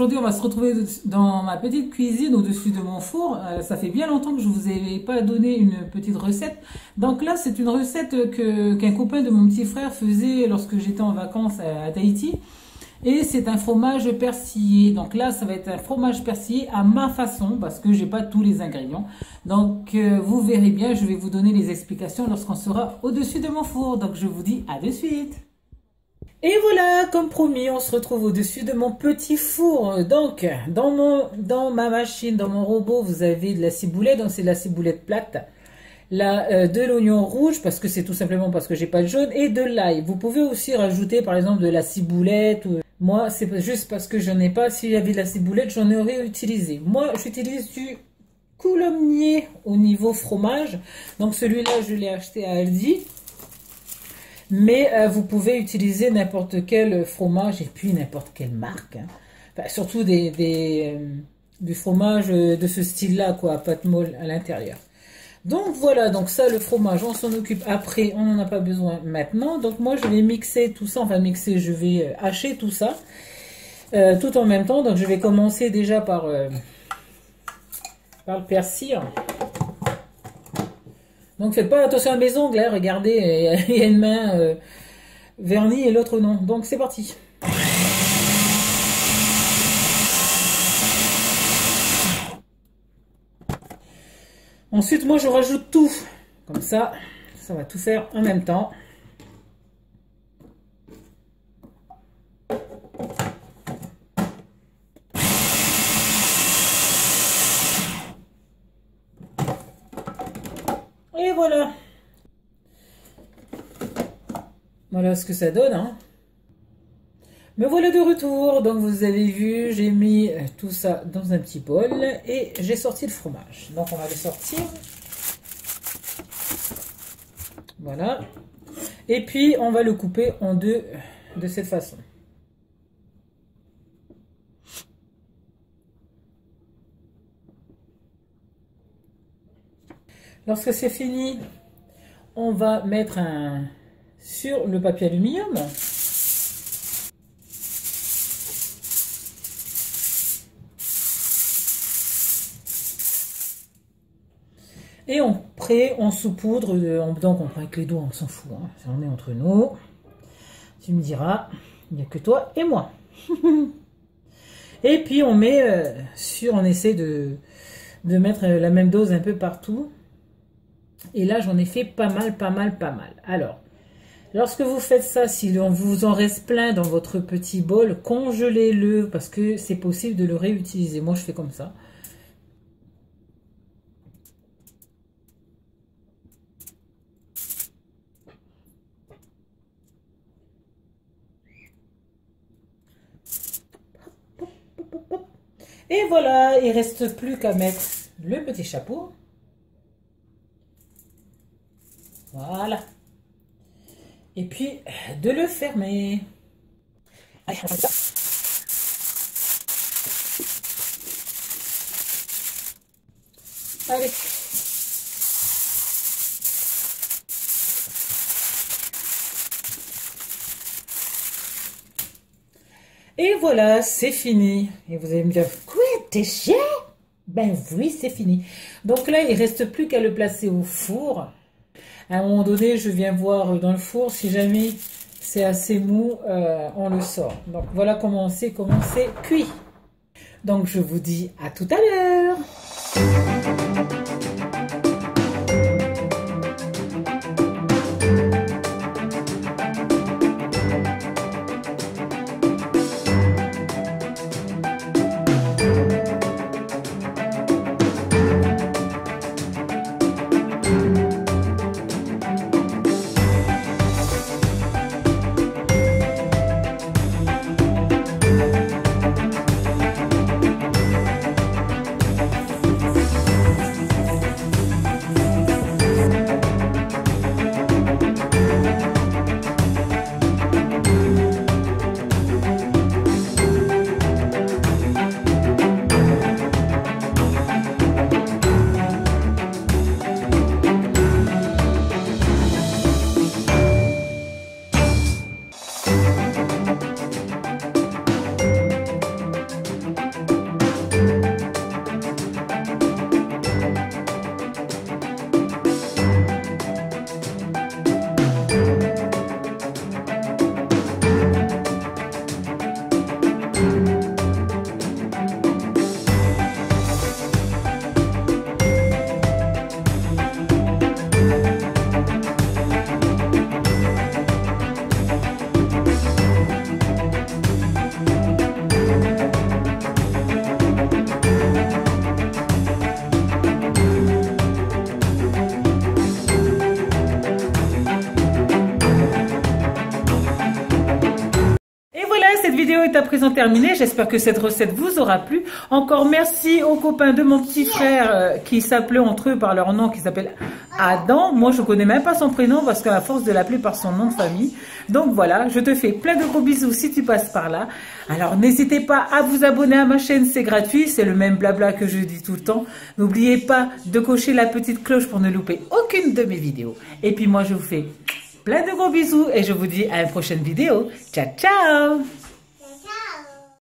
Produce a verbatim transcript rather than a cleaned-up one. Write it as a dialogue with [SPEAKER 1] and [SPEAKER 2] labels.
[SPEAKER 1] aujourd'hui on va se retrouver dans ma petite cuisine au-dessus de mon four. Euh, ça fait bien longtemps que je vous ai pas donné une petite recette. Donc là c'est une recette que qu'un copain de mon petit frère faisait lorsque j'étais en vacances à, à Tahiti. Et c'est un fromage persillé. Donc là ça va être un fromage persillé à ma façon parce que j'ai pas tous les ingrédients. Donc euh, vous verrez bien, je vais vous donner les explications lorsqu'on sera au-dessus de mon four. Donc je vous dis à de suite. Et voilà, comme promis, on se retrouve au-dessus de mon petit four. Donc, dans, mon, dans ma machine, dans mon robot, vous avez de la ciboulette. Donc, c'est de la ciboulette plate. Là, euh, de l'oignon rouge, parce que c'est tout simplement parce que j'ai pas de jaune. Et de l'ail. Vous pouvez aussi rajouter, par exemple, de la ciboulette. Ou... Moi, c'est juste parce que j'en ai pas. S'il y avait de la ciboulette, j'en aurais utilisé. Moi, j'utilise du coulommiers au niveau fromage. Donc, celui-là, je l'ai acheté à Aldi. Mais euh, vous pouvez utiliser n'importe quel fromage et puis n'importe quelle marque. Hein. Enfin, surtout des, des, euh, du fromage de ce style-là, quoi, pâte molle à l'intérieur. Donc voilà, donc ça, le fromage, on s'en occupe après, on n'en a pas besoin maintenant. Donc moi, je vais mixer tout ça, enfin mixer, je vais hacher tout ça, euh, tout en même temps. Donc je vais commencer déjà par, euh, par le persil. Donc faites pas attention à mes ongles, hein, regardez, il y a une main euh, vernie et l'autre non. Donc c'est parti. Ensuite moi je rajoute tout, comme ça, ça va tout faire en même temps. Et voilà. Voilà ce que ça donne. Hein. Me voilà de retour. Donc vous avez vu, j'ai mis tout ça dans un petit bol et j'ai sorti le fromage. Donc on va le sortir. Voilà. Et puis on va le couper en deux de cette façon. Lorsque c'est fini, on va mettre un sur le papier aluminium. Et on prêt, on saupoudre, donc on prend avec les doigts, on s'en fout, hein, on est entre nous. Tu me diras, il n'y a que toi et moi. Et puis on met euh, sur, on essaie de, de mettre la même dose un peu partout. Et là, j'en ai fait pas mal, pas mal, pas mal. Alors, lorsque vous faites ça, si on vous en reste plein dans votre petit bol, congelez-le parce que c'est possible de le réutiliser. Moi, je fais comme ça. Et voilà, il ne reste plus qu'à mettre le petit chapeau. Voilà. Et puis, de le fermer. Allez, on fait ça. Allez. Et voilà, c'est fini. Et vous allez me dire, quoi, t'es cher? Ben oui, c'est fini. Donc là, il ne reste plus qu'à le placer au four. À un moment donné, je viens voir dans le four, si jamais c'est assez mou, euh, on le sort. Donc voilà comment on sait comment c'est cuit. Donc je vous dis à tout à l'heure. à présent terminée. J'espère que cette recette vous aura plu. Encore merci aux copains de mon petit frère euh, qui s'appelaient entre eux par leur nom, qui s'appelle Adam. Moi, je connais même pas son prénom parce qu'à force de l'appeler par son nom de famille. Donc voilà, je te fais plein de gros bisous si tu passes par là. Alors n'hésitez pas à vous abonner à ma chaîne, c'est gratuit. C'est le même blabla que je dis tout le temps. N'oubliez pas de cocher la petite cloche pour ne louper aucune de mes vidéos. Et puis moi, je vous fais plein de gros bisous et je vous dis à une prochaine vidéo. Ciao, ciao!